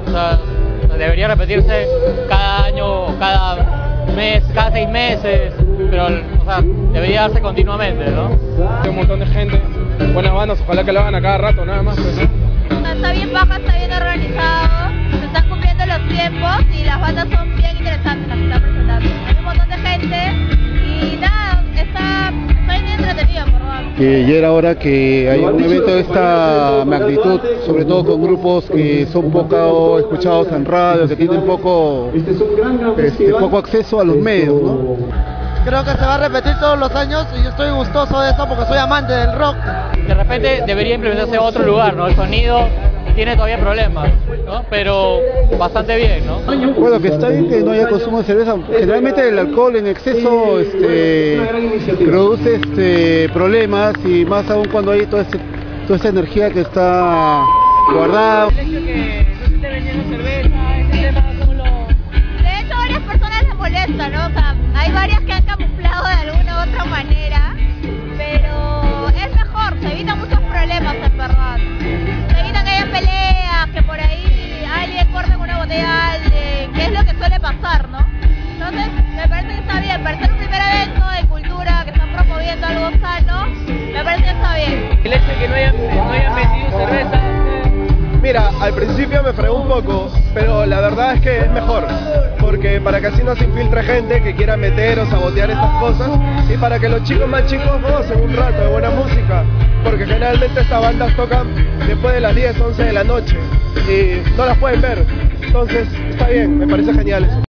O sea, debería repetirse cada año, cada mes, cada 6 meses, pero o sea, debería darse continuamente, ¿no? Hay un montón de gente, buenas bandas, ojalá que lo hagan a cada rato, nada más. Pues, ¿no? Está bien baja, está bien organizado, se están cumpliendo los tiempos y las bandas son bien interesantes las que están presentando. Hay un montón de gente y nada, está bien entretenido, perdón. Que ya era hora que haya un evento de esta magnitud, sobre todo con grupos que son poco escuchados en radio, que tienen poco acceso a los medios, ¿no? Creo que se va a repetir todos los años y yo estoy gustoso de eso porque soy amante del rock. De repente debería implementarse en otro lugar, ¿no? El sonido tiene todavía problemas, ¿no? Pero bastante bien, ¿no? Bueno, que está bien que no haya consumo de cerveza. Generalmente el alcohol en exceso produce problemas, y más aún cuando hay toda esta energía que está guardada. El hecho que no se esté vendiendo cerveza, ese tema, ¿cómo lo...? De hecho, a varias personas les molesta, ¿no? O sea, hay varias que han camuflado de alguna u otra manera, pero es mejor, se evitan muchos problemas, en verdad. Se evitan que haya peleas, que por ahí alguien corte con una botella a alguien, que es lo que suele pasar, ¿no? Entonces, me parece que está bien, para ser un primer evento de cultura que están promoviendo algo sano, me parece que está bien. El hecho de que no hayan vendido cerveza... Mira, al principio me fregó un poco, pero la verdad es que es mejor, porque para que así no se infiltre gente que quiera meter o sabotear estas cosas, y para que los chicos más chicos gocen un rato de buena música, porque generalmente estas bandas tocan después de las 10, 11 de la noche, y no las pueden ver, entonces está bien, me parece genial eso.